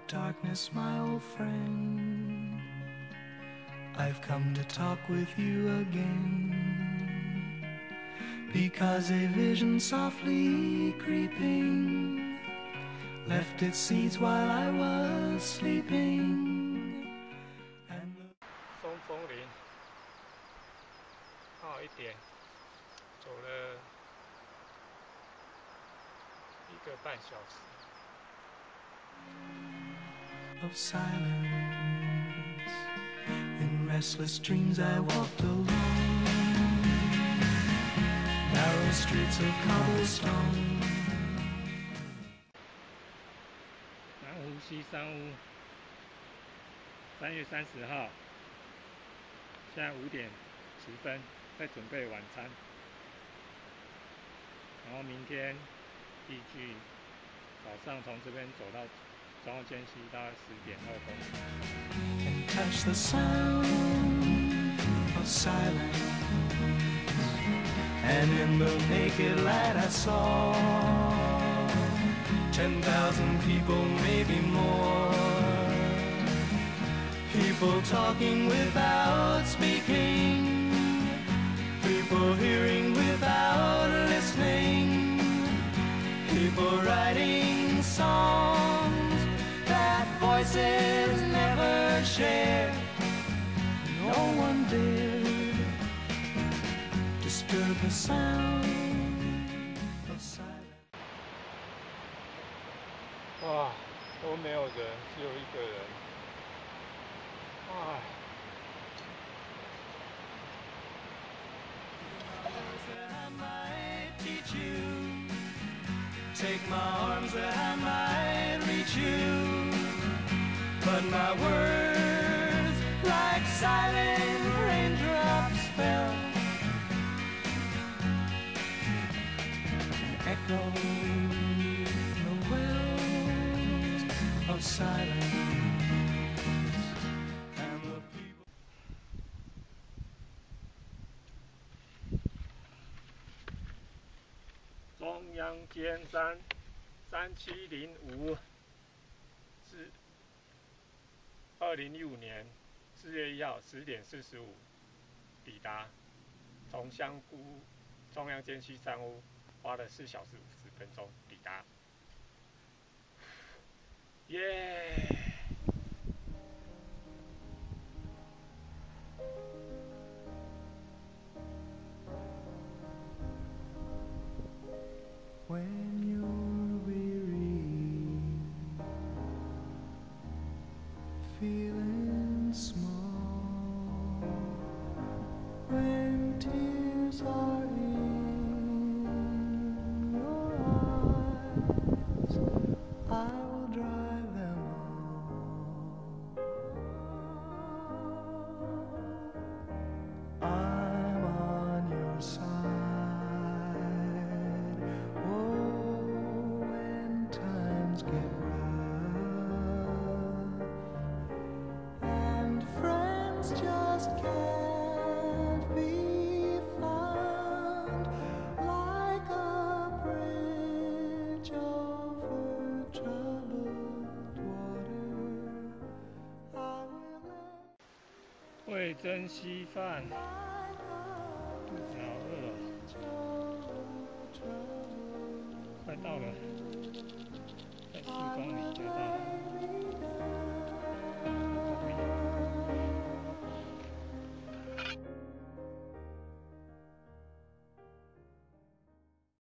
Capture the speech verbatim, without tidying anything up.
darkness, my old friend, I've come to talk with you again, because a vision softly creeping left its seeds while I was sleeping. 松风林，刚好一点，走了一个半小时。 Of silence, in restless dreams I walked alone, narrow streets of cobblestone. 南湖西山屋，三月三十号，现在五点十分，在准备晚餐，然后明天依据早上从这边走到中央间隙大概十点二公里。 And touch the sound of silence, and in the naked light I saw ten thousand people, maybe more, people talking without speaking, people hearing without listening, people writing songs that voices never share. No one dared disturb the sound of silence. 哇，都没有人，只有一个人。唉。 That I might teach you, take my arms that I might reach you, but my words like silent raindrops fell, echoing the wells of silence. And the people 中央尖山三七零五是二零一五年四月一号十点四十五抵达，从香菇中央间西山屋花了四小时五十分钟抵达，耶、yeah!！ When you're weary, feeling small, when tears are in your eyes, I will dry them all. I'm on your side. Get rough, and friends just can't be found, like a bridge over troubled water. I will let 味噌稀饭，肚子好饿哦，快到了。四公里就到了。